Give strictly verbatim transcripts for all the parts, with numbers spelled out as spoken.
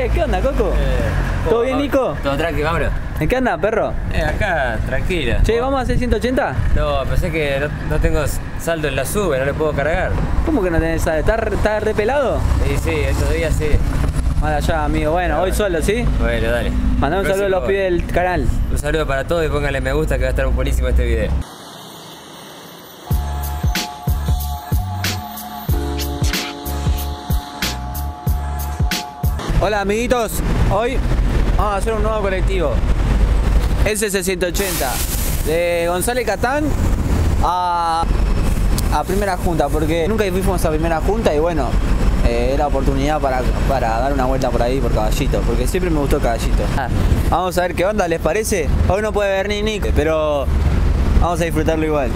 ¿qué onda, Coco? Eh, ¿Todo bien, Nico? Todo tranqui, vámonos. ¿En qué anda, perro? Eh, acá, tranquilo. Che, ¿vamos a hacer ciento ochenta? No, pensé que no, no tengo saldo en la sube, no le puedo cargar. ¿Cómo que no tenés saldo? ¿Estás está re pelado? Sí, sí, estos días sí. Mala allá, amigo. Bueno, hoy solo, ¿sí? Bueno, dale. Mandame un saludo a los pibes del canal. Un saludo para todos y pónganle me gusta que va a estar buenísimo este video. Hola, amiguitos. Hoy vamos a hacer un nuevo colectivo. S S ciento ochenta. De González Catán a, a Primera Junta. Porque nunca fuimos a Primera Junta y bueno, eh, era oportunidad para, para dar una vuelta por ahí por Caballito. Porque siempre me gustó Caballito. Ah, vamos a ver qué onda, ¿les parece? Hoy no puede ver ni Nick, pero vamos a disfrutarlo igual.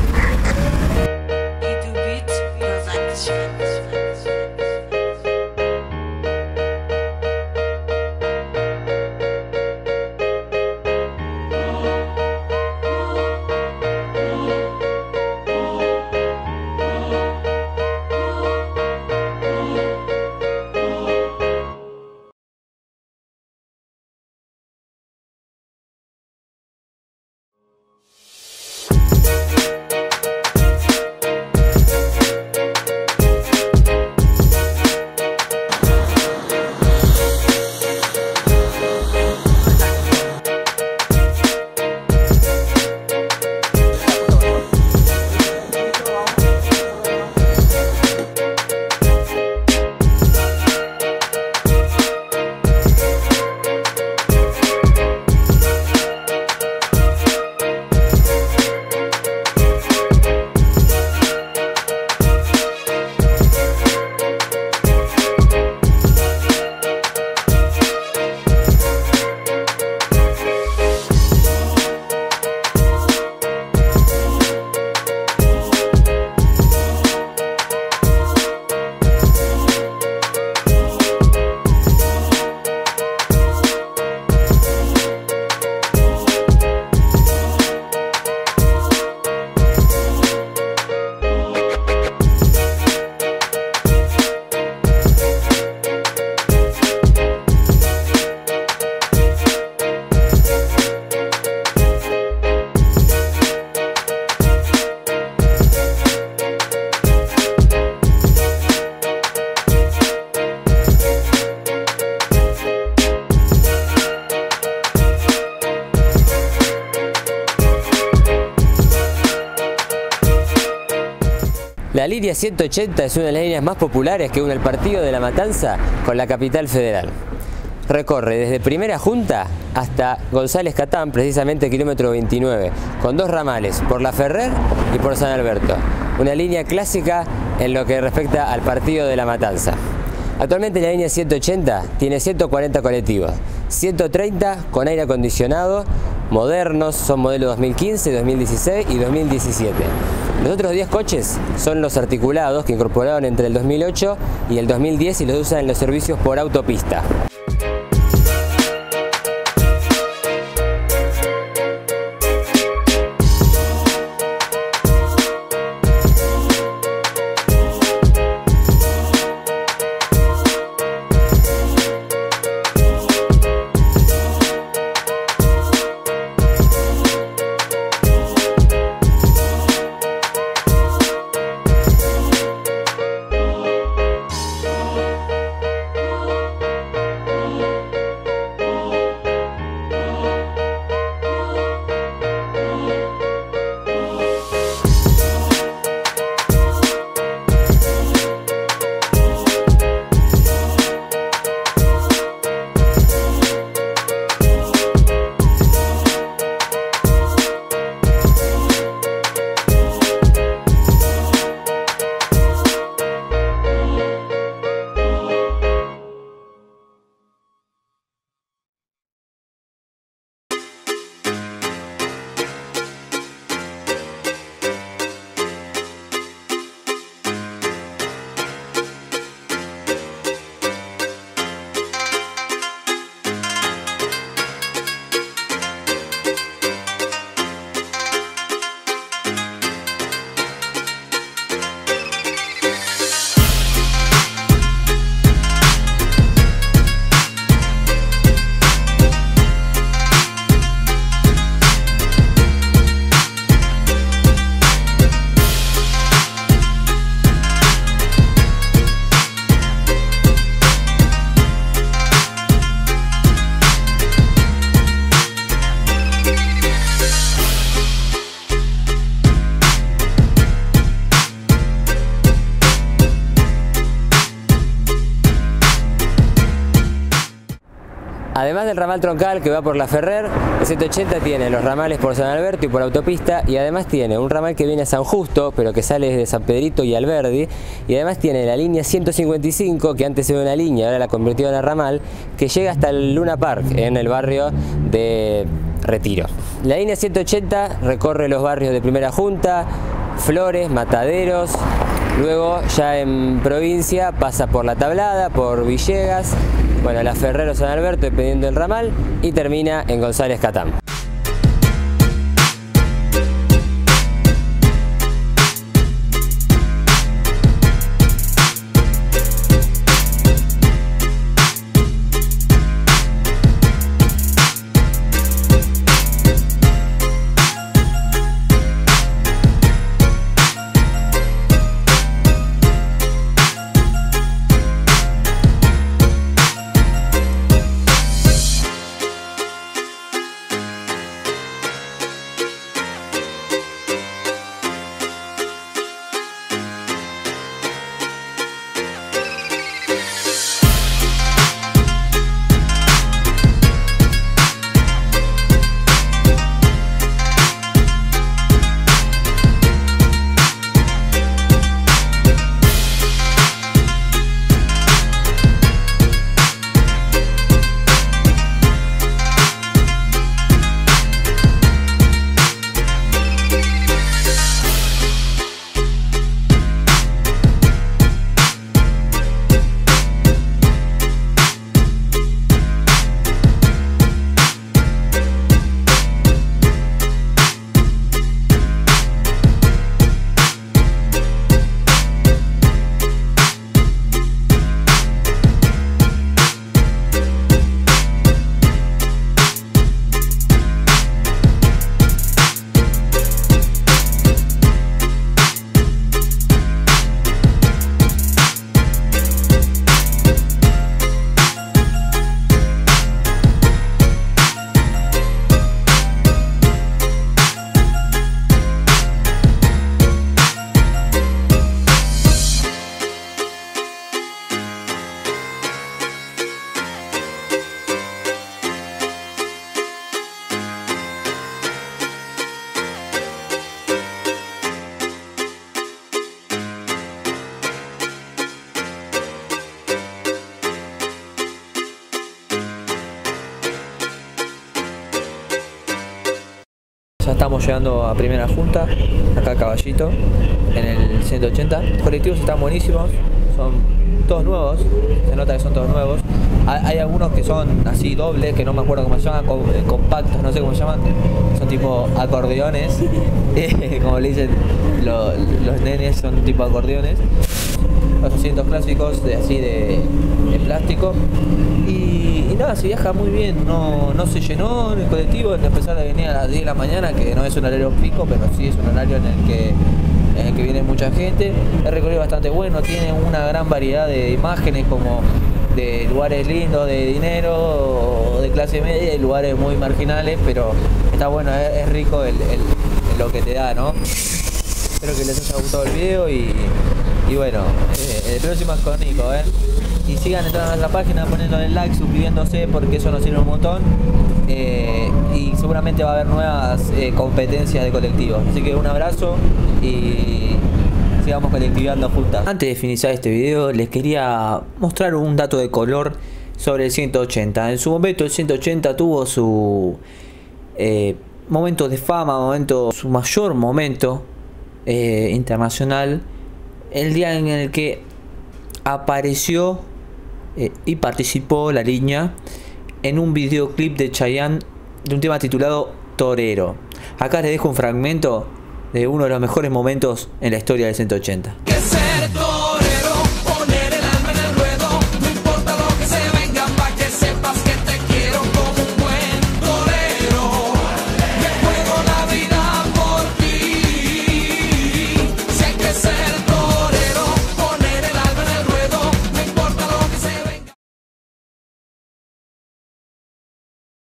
La línea ciento ochenta es una de las líneas más populares que une el partido de La Matanza con la capital federal. Recorre desde Primera Junta hasta González Catán, precisamente kilómetro veintinueve, con dos ramales, por La Ferrer y por San Alberto. Una línea clásica en lo que respecta al partido de La Matanza. Actualmente la línea ciento ochenta tiene ciento cuarenta colectivos, ciento treinta con aire acondicionado, modernos, son modelos dos mil quince, dos mil dieciséis y dos mil diecisiete. Los otros diez coches son los articulados que incorporaron entre el dos mil ocho y el dos mil diez y los usan en los servicios por autopista. Además del ramal troncal que va por La Ferrer, el ciento ochenta tiene los ramales por San Alberto y por autopista, y además tiene un ramal que viene a San Justo, pero que sale desde San Pedrito y Alberdi, y además tiene la línea ciento cincuenta y cinco, que antes era una línea, ahora la convirtió en ramal, que llega hasta el Luna Park, en el barrio de Retiro. La línea ciento ochenta recorre los barrios de Primera Junta, Flores, Mataderos. Luego ya en provincia pasa por La Tablada, por Villegas, bueno, La Ferrer o San Alberto, dependiendo del ramal, y termina en González Catán. Ya estamos llegando a Primera Junta, acá a Caballito, en el ciento ochenta. Los colectivos están buenísimos, son todos nuevos, se nota que son todos nuevos. Hay, hay algunos que son así dobles, que no me acuerdo cómo se llaman, compactos, no sé cómo se llaman, son tipo acordeones, como le dicen lo, los nenes, son tipo acordeones. Los asientos clásicos de así de, de plástico y, y nada, se viaja muy bien, no, no se llenó en el colectivo, a pesar de venir a las diez de la mañana, que no es un horario pico, pero sí es un horario en el que, en el que viene mucha gente. El recorrido es bastante bueno, tiene una gran variedad de imágenes, como de lugares lindos, de dinero, de clase media, y lugares muy marginales, pero está bueno, es, es rico el, el, lo que te da, ¿no? Espero que les haya gustado el video y, y bueno, eh, el próximo es con Nico, ¿eh? Y sigan entrando a nuestra página, poniéndole like, suscribiéndose, porque eso nos sirve un montón. Eh, y seguramente va a haber nuevas eh, competencias de colectivos. Así que un abrazo y sigamos colectivando juntas. Antes de finalizar este video, les quería mostrar un dato de color sobre el ciento ochenta. En su momento el ciento ochenta tuvo su eh, momento de fama, momento, su mayor momento eh, internacional, el día en el que apareció eh, y participó la línea en un videoclip de Chayanne de un tema titulado Torero. Acá les dejo un fragmento de uno de los mejores momentos en la historia del ciento ochenta.